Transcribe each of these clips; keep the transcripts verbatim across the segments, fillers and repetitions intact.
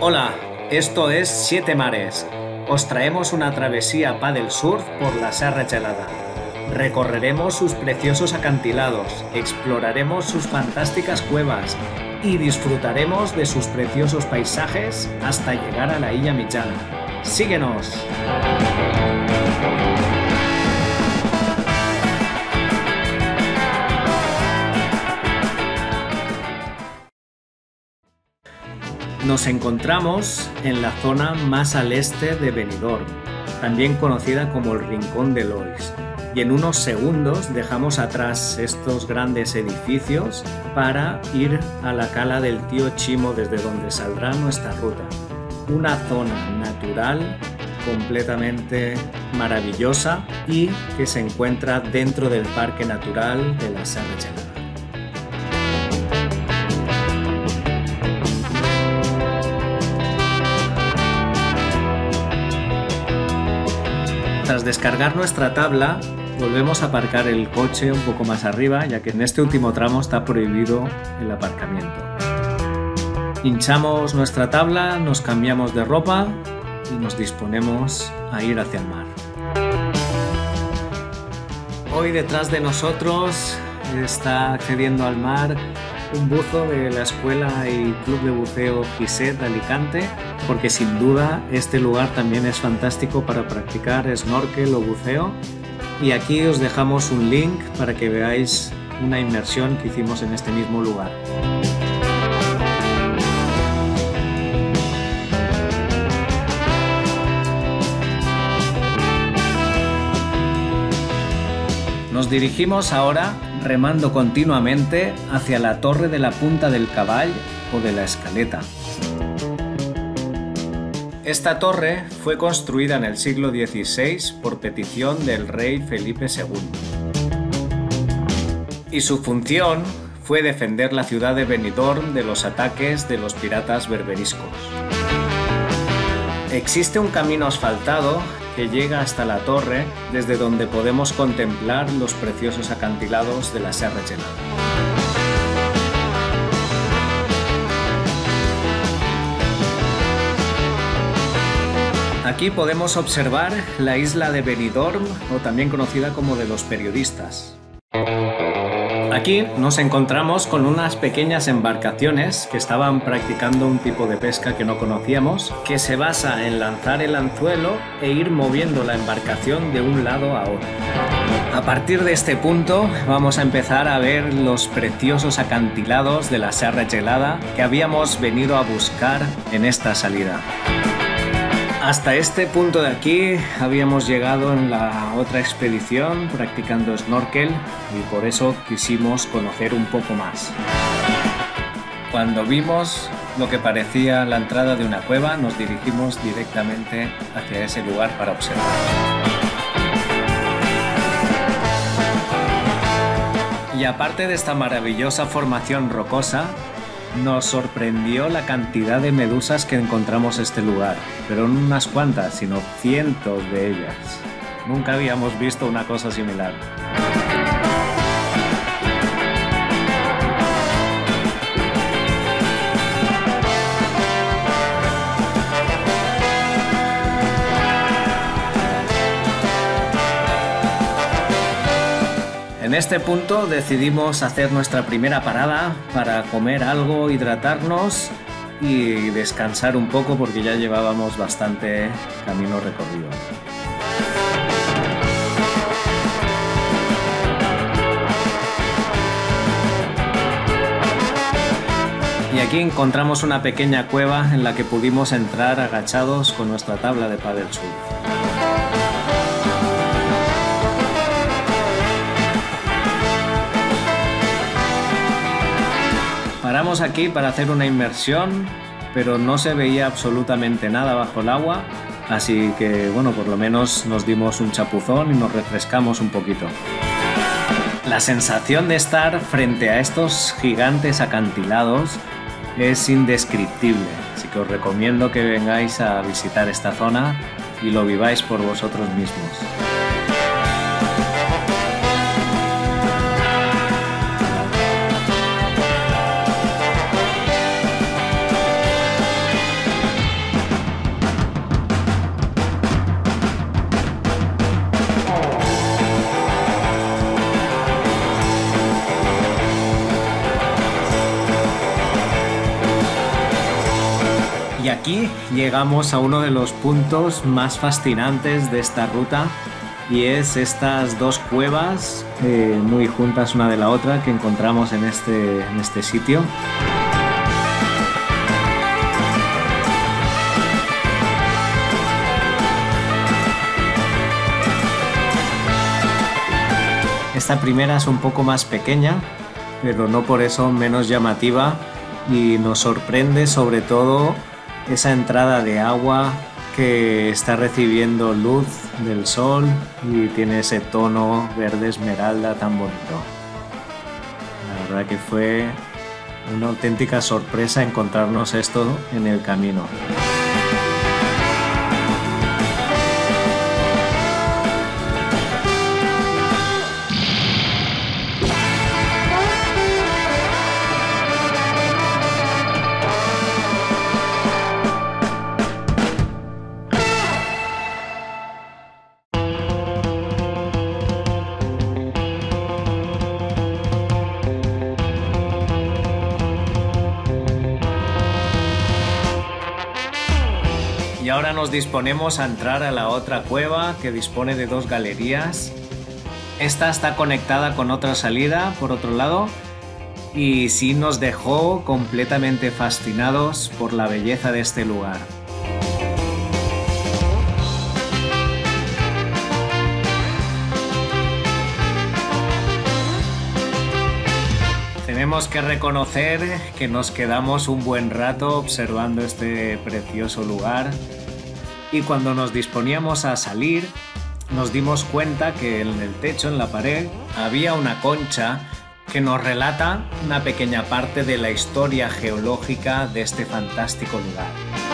Hola, esto es Siete Mares. Os traemos una travesía paddle surf por la Serra Gelada. Recorreremos sus preciosos acantilados, exploraremos sus fantásticas cuevas y disfrutaremos de sus preciosos paisajes hasta llegar a la Illa Mitjana. ¡Síguenos! Nos encontramos en la zona más al este de Benidorm, también conocida como el Rincón de Lois, y en unos segundos dejamos atrás estos grandes edificios para ir a la cala del Tío Chimo, desde donde saldrá nuestra ruta. Una zona natural completamente maravillosa y que se encuentra dentro del Parque Natural de la Serra Gelada. Tras descargar nuestra tabla, volvemos a aparcar el coche un poco más arriba, ya que en este último tramo está prohibido el aparcamiento. Hinchamos nuestra tabla, nos cambiamos de ropa y nos disponemos a ir hacia el mar. Hoy detrás de nosotros está accediendo al mar un buzo de la Escuela y Club de Buceo Giset de Alicante, porque sin duda este lugar también es fantástico para practicar snorkel o buceo, y aquí os dejamos un link para que veáis una inmersión que hicimos en este mismo lugar. Nos dirigimos ahora remando continuamente hacia la Torre de la Punta del Caball o de la Escaleta. Esta torre fue construida en el siglo dieciséis por petición del rey Felipe segundo. Y su función fue defender la ciudad de Benidorm de los ataques de los piratas berberiscos. Existe un camino asfaltado que llega hasta la torre, desde donde podemos contemplar los preciosos acantilados de la Serra Gelada. Aquí podemos observar la isla de Benidorm, o también conocida como de los periodistas. Aquí nos encontramos con unas pequeñas embarcaciones que estaban practicando un tipo de pesca que no conocíamos, que se basa en lanzar el anzuelo e ir moviendo la embarcación de un lado a otro. A partir de este punto vamos a empezar a ver los preciosos acantilados de la Serra Gelada que habíamos venido a buscar en esta salida. Hasta este punto de aquí habíamos llegado en la otra expedición practicando snorkel y por eso quisimos conocer un poco más. Cuando vimos lo que parecía la entrada de una cueva, nos dirigimos directamente hacia ese lugar para observar. Y aparte de esta maravillosa formación rocosa, nos sorprendió la cantidad de medusas que encontramos en este lugar, pero no unas cuantas, sino cientos de ellas. Nunca habíamos visto una cosa similar. En este punto decidimos hacer nuestra primera parada para comer algo, hidratarnos y descansar un poco porque ya llevábamos bastante camino recorrido. Y aquí encontramos una pequeña cueva en la que pudimos entrar agachados con nuestra tabla de paddle surf. Paramos aquí para hacer una inmersión, pero no se veía absolutamente nada bajo el agua, así que bueno, por lo menos nos dimos un chapuzón y nos refrescamos un poquito. La sensación de estar frente a estos gigantes acantilados es indescriptible, así que os recomiendo que vengáis a visitar esta zona y lo viváis por vosotros mismos. Y aquí llegamos a uno de los puntos más fascinantes de esta ruta, y es estas dos cuevas eh, muy juntas una de la otra que encontramos en este, en este sitio. Esta primera es un poco más pequeña, pero no por eso menos llamativa, y nos sorprende sobre todo esa entrada de agua que está recibiendo luz del sol y tiene ese tono verde esmeralda tan bonito. La verdad que fue una auténtica sorpresa encontrarnos esto en el camino. Y ahora nos disponemos a entrar a la otra cueva, que dispone de dos galerías. Esta está conectada con otra salida por otro lado, y sí nos dejó completamente fascinados por la belleza de este lugar. Tenemos que reconocer que nos quedamos un buen rato observando este precioso lugar, y cuando nos disponíamos a salir nos dimos cuenta que en el techo, en la pared, había una concha que nos relata una pequeña parte de la historia geológica de este fantástico lugar.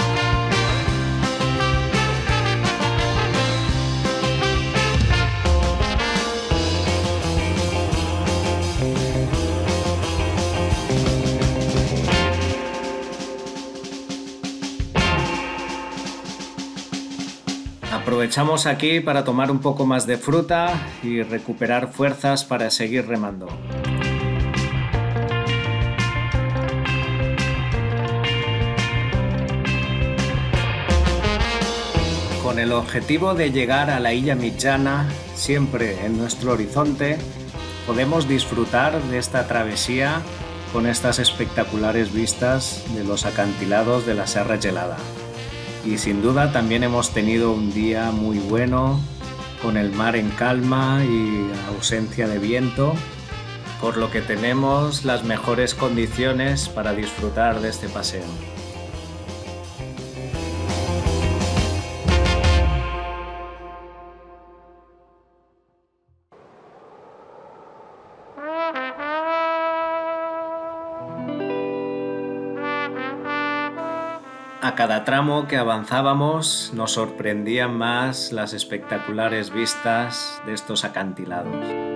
Aprovechamos aquí para tomar un poco más de fruta y recuperar fuerzas para seguir remando. Con el objetivo de llegar a la Illa Mitjana siempre en nuestro horizonte, podemos disfrutar de esta travesía con estas espectaculares vistas de los acantilados de la Serra Gelada. Y sin duda también hemos tenido un día muy bueno, con el mar en calma y ausencia de viento, por lo que tenemos las mejores condiciones para disfrutar de este paseo. A cada tramo que avanzábamos nos sorprendían más las espectaculares vistas de estos acantilados.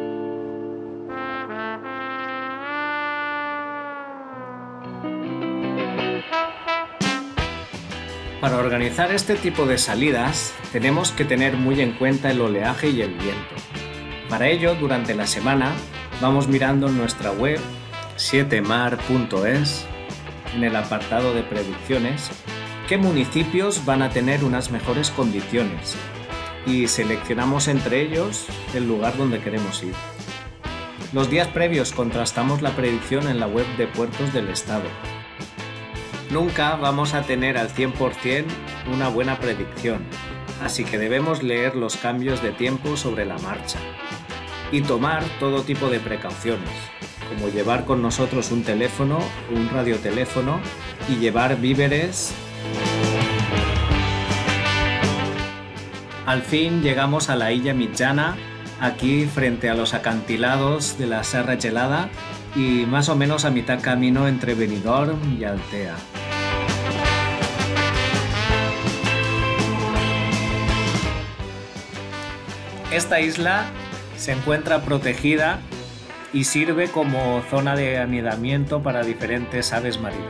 Para organizar este tipo de salidas tenemos que tener muy en cuenta el oleaje y el viento. Para ello, durante la semana vamos mirando en nuestra web siete mar punto es, en el apartado de predicciones, qué municipios van a tener unas mejores condiciones, y seleccionamos entre ellos el lugar donde queremos ir. Los días previos contrastamos la predicción en la web de Puertos del Estado. Nunca vamos a tener al cien por cien una buena predicción, así que debemos leer los cambios de tiempo sobre la marcha y tomar todo tipo de precauciones, como llevar con nosotros un teléfono, un radioteléfono, y llevar víveres. Al fin llegamos a la Illa Mitjana, aquí frente a los acantilados de la Serra Gelada y más o menos a mitad camino entre Benidorm y Altea. Esta isla se encuentra protegida y sirve como zona de anidamiento para diferentes aves marinas.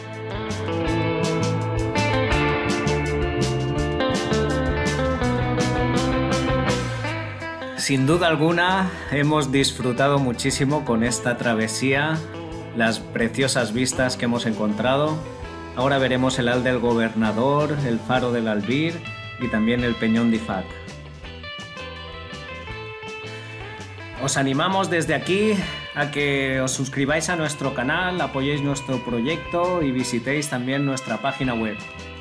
Sin duda alguna hemos disfrutado muchísimo con esta travesía, las preciosas vistas que hemos encontrado, Ahora veremos el Al del Gobernador, el Faro del Albir y también el Peñón d'Ifac. Os animamos desde aquí a que os suscribáis a nuestro canal, apoyéis nuestro proyecto y visitéis también nuestra página web.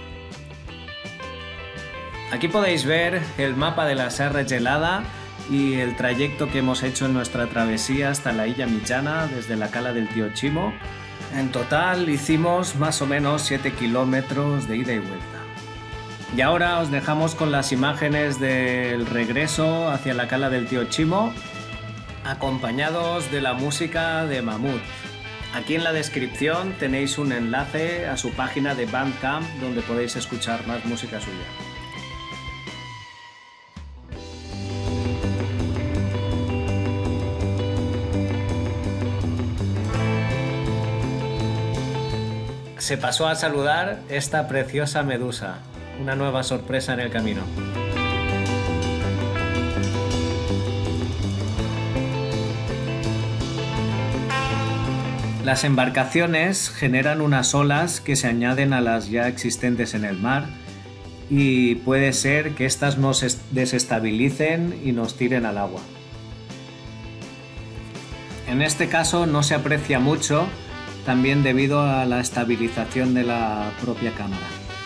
Aquí podéis ver el mapa de la Serra Gelada y el trayecto que hemos hecho en nuestra travesía hasta la Illa Mitjana desde la cala del Tío Chimo. En total hicimos más o menos siete kilómetros de ida y vuelta. Y ahora os dejamos con las imágenes del regreso hacia la cala del Tío Chimo, acompañados de la música de Mamut. Aquí en la descripción tenéis un enlace a su página de Bandcamp donde podéis escuchar más música suya. Se pasó a saludar esta preciosa medusa, una nueva sorpresa en el camino. Las embarcaciones generan unas olas que se añaden a las ya existentes en el mar y puede ser que éstas nos desestabilicen y nos tiren al agua. En este caso no se aprecia mucho, también debido a la estabilización de la propia cámara.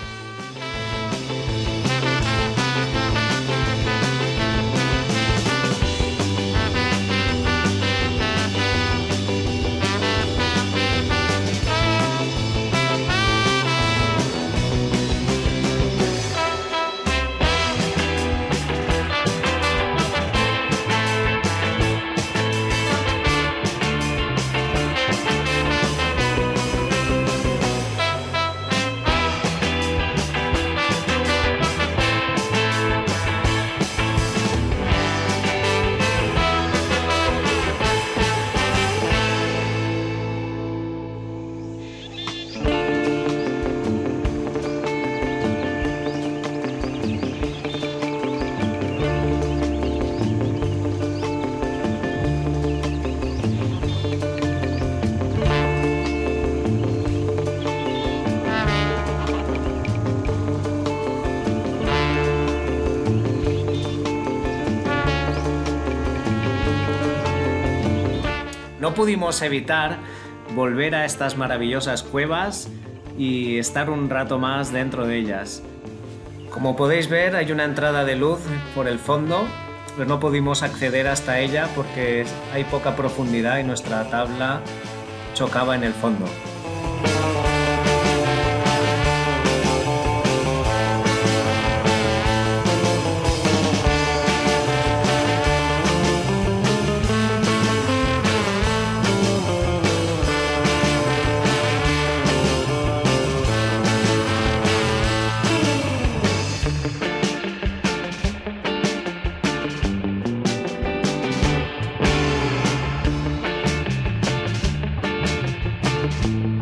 No pudimos evitar volver a estas maravillosas cuevas y estar un rato más dentro de ellas. Como podéis ver, hay una entrada de luz por el fondo, pero no pudimos acceder hasta ella porque hay poca profundidad y nuestra tabla chocaba en el fondo. Thank you.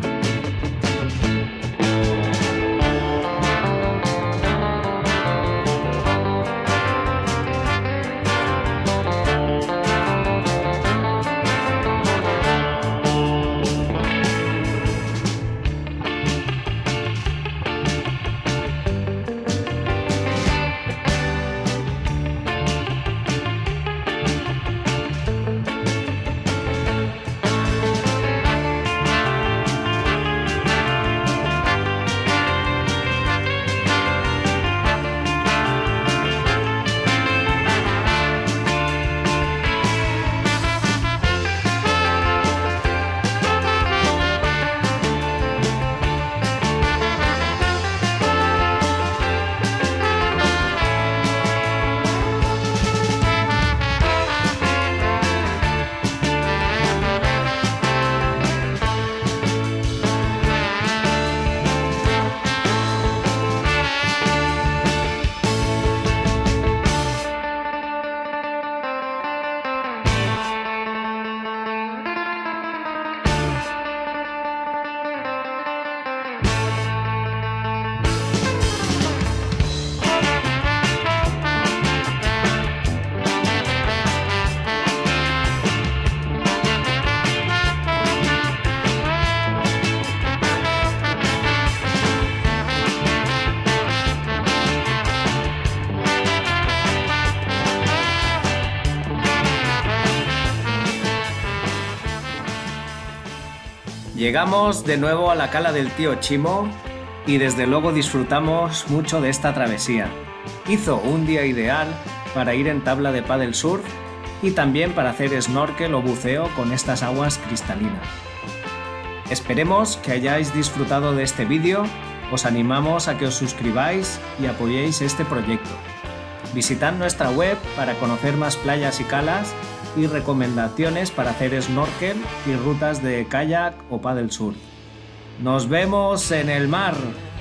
Llegamos de nuevo a la cala del tío Chimo y desde luego disfrutamos mucho de esta travesía. Hizo un día ideal para ir en tabla de paddle surf y también para hacer snorkel o buceo con estas aguas cristalinas. Esperemos que hayáis disfrutado de este vídeo. Os animamos a que os suscribáis y apoyéis este proyecto. Visitad nuestra web para conocer más playas y calas y recomendaciones para hacer snorkel y rutas de kayak o paddle surf. ¡Nos vemos en el mar!